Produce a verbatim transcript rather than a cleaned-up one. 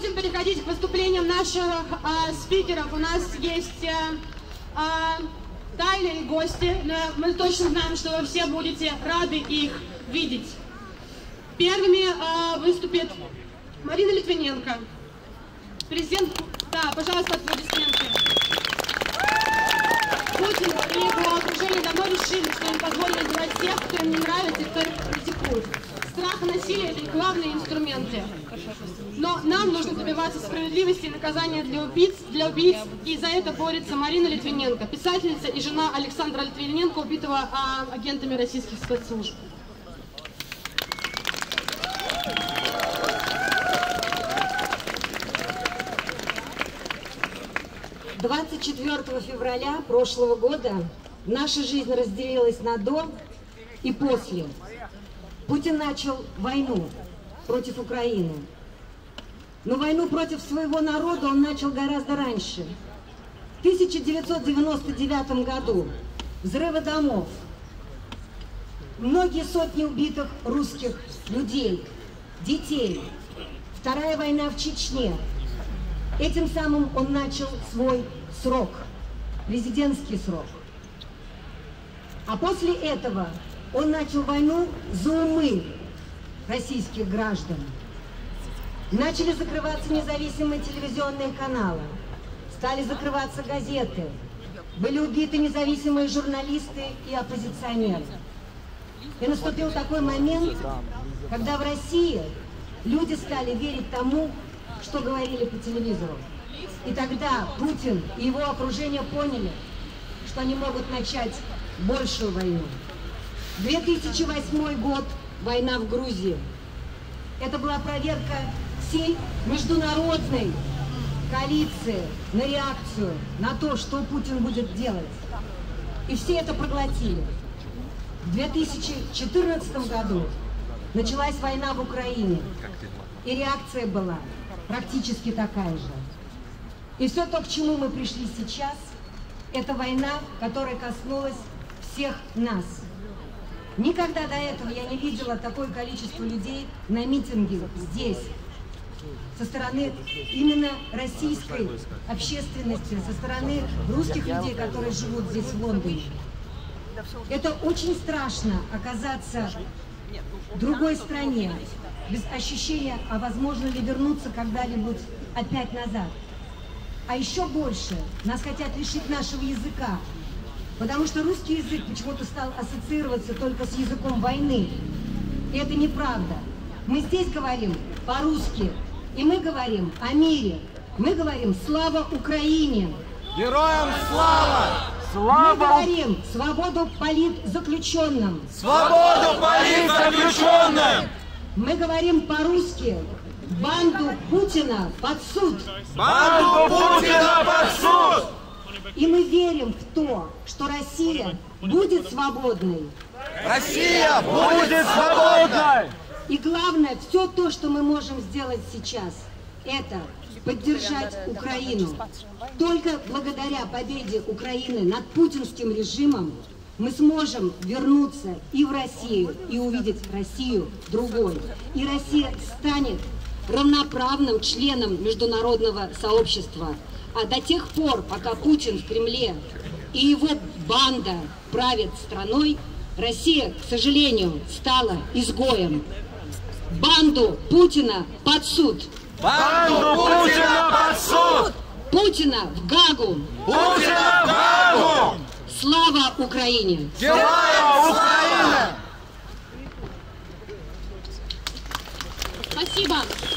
будем переходить к выступлениям наших э, спикеров. У нас есть э, э, тайные гости, но мы точно знаем, что вы все будете рады их видеть. Первыми э, выступит Марина Литвиненко, президент. Да, пожалуйста, аплодисменты. Путин и его окружение давно решили, что им позволили делать тех, кто им не нравится и кто их критикует. Страх и насилие – это главные инструменты. Но нам нужно добиваться справедливости и наказания для убийц, для убийц, и за это борется Марина Литвиненко, писательница и жена Александра Литвиненко, убитого а, агентами российских спецслужб. двадцать четвёртого февраля прошлого года наша жизнь разделилась на «до» и «после». Путин начал войну против Украины. Но войну против своего народа он начал гораздо раньше. В тысяча девятьсот девяносто девятом году взрывы домов, многие сотни убитых русских людей, детей, Вторая война в Чечне. Этим самым он начал свой срок, президентский срок. А после этого он начал войну за умы российских граждан. Начали закрываться независимые телевизионные каналы, стали закрываться газеты, были убиты независимые журналисты и оппозиционеры. И наступил такой момент, когда в России люди стали верить тому, что говорили по телевизору. И тогда Путин и его окружение поняли, что они могут начать большую войну. две тысячи восьмой год, война в Грузии. Это была проверка всей международной коалиции на реакцию, на то, что Путин будет делать. И все это проглотили. В две тысячи четырнадцатом году началась война в Украине. И реакция была практически такая же. И все то, к чему мы пришли сейчас, это война, которая коснулась всех нас. Никогда до этого я не видела такое количество людей на митинге здесь, со стороны именно российской общественности, со стороны русских людей, которые живут здесь, в Лондоне. Это очень страшно оказаться в другой стране, без ощущения, а возможно ли вернуться когда-нибудь опять назад. А еще больше нас хотят лишить нашего языка, потому что русский язык почему-то стал ассоциироваться только с языком войны. И это неправда. Мы здесь говорим по-русски, и мы говорим о мире. Мы говорим «Слава Украине!» Героям слава! Мы говорим «Свободу политзаключенным!» Свободу политзаключенным! Мы говорим по-русски «Банду Путина под суд!» Банду Путина под суд! И мы верим в то, что Россия будет свободной. Россия будет свободной! И главное, все то, что мы можем сделать сейчас, это поддержать Украину. Только благодаря победе Украины над путинским режимом мы сможем вернуться и в Россию, и увидеть Россию другой. И Россия станет равноправным членом международного сообщества. А до тех пор, пока Путин в Кремле и его банда правят страной, Россия, к сожалению, стала изгоем. Банду Путина под суд! Банду Путина под суд! Путина в Гагу! Путина в Гагу! Слава Украине! Героям Украины! Спасибо.